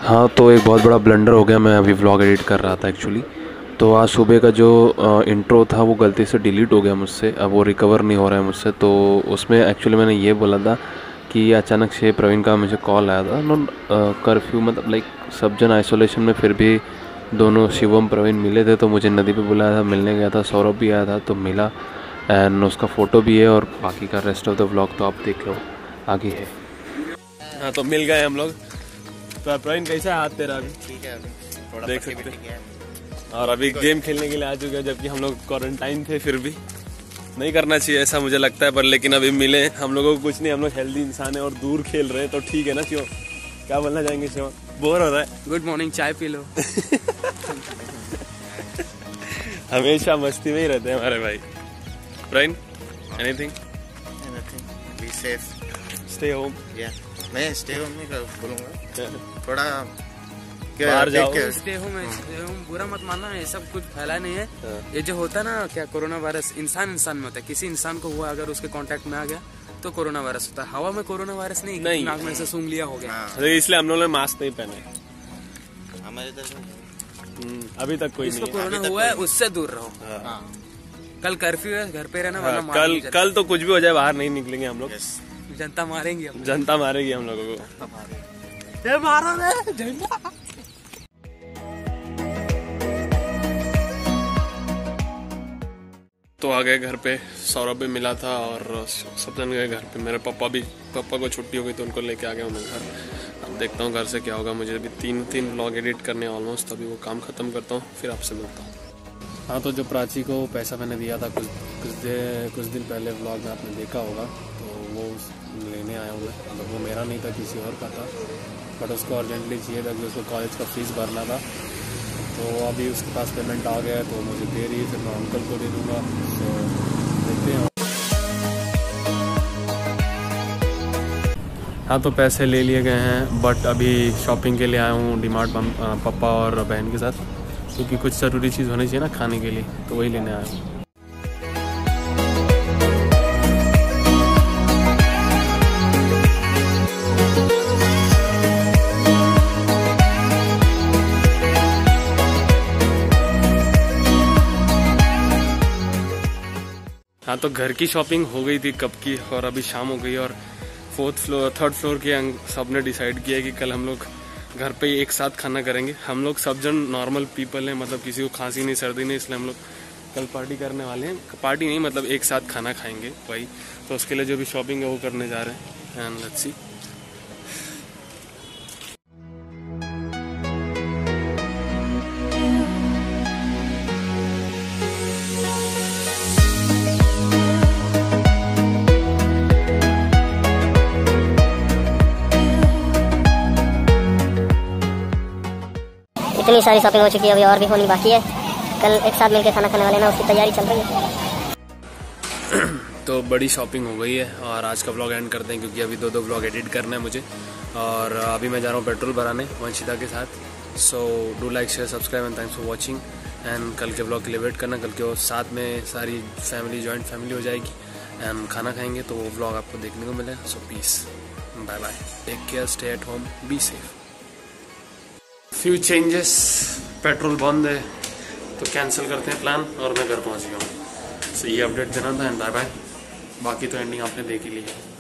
हाँ, तो एक बहुत बड़ा ब्लंडर हो गया। मैं अभी व्लॉग एडिट कर रहा था एक्चुअली। तो आज सुबह का जो इंट्रो था वो गलती से डिलीट हो गया मुझसे। अब वो रिकवर नहीं हो रहा है मुझसे। तो उसमें एक्चुअली मैंने ये बोला था कि अचानक से प्रवीण का मुझे कॉल आया था। कर्फ्यू मतलब लाइक सब जन आइसोलेशन में, फिर भी दोनों शिवम प्रवीण मिले थे। तो मुझे नदी पे बुलाया था, मिलने गया था। सौरभ भी आया था तो मिला, एंड उसका फ़ोटो भी है। और बाकी का रेस्ट ऑफ द व्लॉग तो आप देख लो, आगे है। हाँ, तो मिल गए हम लोग। तो प्रवीण कैसा है हाथ तेरा? अभी ठीक है, अभी थोड़ा देख सकते हैं। और अभी गेम खेलने के लिए आ चुके हैं, जबकि हम लोग क्वारंटाइन थे। फिर भी नहीं करना चाहिए ऐसा मुझे लगता है, पर लेकिन अभी मिले हम लोगों को कुछ नहीं। हम लोग हेल्दी इंसान है और दूर खेल रहे हैं, तो ठीक है ना शिव? क्या बोलना चाहेंगे शिव? बोर हो रहा है? गुड मॉर्निंग, चाय पी लो। हमेशा मस्ती में ही रहते हैं हमारे भाई। Praveen, anything? Be safe, stay home. मैं स्टे होम नहीं बोलूँगा, थोड़ा बाहर जाओ। स्टे होम बुरा मत मानना, ये सब कुछ फैला नहीं है। ये जो होता है ना, क्या कोरोना वायरस इंसान में होता है। किसी इंसान को हुआ, अगर उसके कांटेक्ट में आ गया तो कोरोना वायरस होता है। हवा में कोरोना वायरस नहीं, नाक में से सूंघ लिया हो गया। इसलिए हम लोगों ने मास्क नहीं पहने। हमारे इधर अभी तक कोई जिसको नहीं कोरोना हुआ है उससे दूर रहो। कल कर्फ्यू है, घर पे रहना वाला। कल तो कुछ भी हो जाए बाहर नहीं निकलेंगे हम लोग। जनता मारेंगे, जनता मारेगी हम लोगों को। तो आ गए घर पे। सौरभ भी मिला था और सब जन गए घर पे। मेरे पापा को छुट्टी हो गई तो उनको लेके आ गया मैं घर। अब देखता हूँ घर से क्या होगा। मुझे अभी तीन व्लॉग एडिट करने ऑलमोस्ट, अभी वो काम खत्म करता हूँ, फिर आपसे मिलता हूँ। हाँ, तो जो प्राची को पैसा मैंने दिया था कुछ दिन पहले, व्लॉग में आपने देखा होगा, तो वो लेने आया हूँ मैं। मतलब वो मेरा नहीं था, किसी और का था, बट उसको अर्जेंटली चाहिए था कि उसको कॉलेज का फीस भरना था। तो अभी उसके पास पेमेंट आ गया है तो मुझे दे रही है, फिर मैं अंकल को दे दूँगा। तो देखते हैं। हाँ, तो पैसे ले लिए गए हैं, बट अभी शॉपिंग के लिए आया हूँ डीमार्ट पापा और बहन के साथ, क्योंकि कुछ ज़रूरी चीज़ होनी चाहिए ना खाने के लिए, तो वही लेने आया हूँ। हाँ, तो घर की शॉपिंग हो गई थी कब की, और अभी शाम हो गई। और थर्ड फ्लोर के सब ने डिसाइड किया कि कल हम लोग घर पे ही एक साथ खाना करेंगे। हम लोग सब जन नॉर्मल पीपल हैं, मतलब किसी को खांसी नहीं सर्दी नहीं, इसलिए हम लोग कल पार्टी करने वाले हैं। पार्टी नहीं, मतलब एक साथ खाना खाएंगे वही। तो उसके लिए जो भी शॉपिंग है वो करने जा रहे हैं, एंड लेट्स सी। इतनी सारी शॉपिंग हो चुकी है, अभी और भी होनी बाकी है। कल एक साथ मिलकर खाना खाने वाले ना, उसकी तैयारी चल रही है। तो बड़ी शॉपिंग हो गई है और आज का व्लॉग एंड करते हैं, क्योंकि अभी दो व्लॉग एडिट करना है मुझे। और अभी मैं जा रहा हूँ पेट्रोल भराने वंशिता के साथ। So do like share subscribe and thanks for watching. And कल के व्लॉग के लिए वेट करना। कल के साथ में सारी फैमिली जॉइंट फैमिली हो जाएगी एंड खाना खाएंगे, तो वो व्लॉग आपको देखने को मिलेगा। So peace, bye bye, take care, stay at home, be safe. Few changes, petrol बंद है तो कैंसिल करते हैं प्लान, और मैं घर पहुंच गया हूँ। सो ये अपडेट देना था, एंड बाय बाय। बाकी तो एंडिंग आपने देख ही ली है।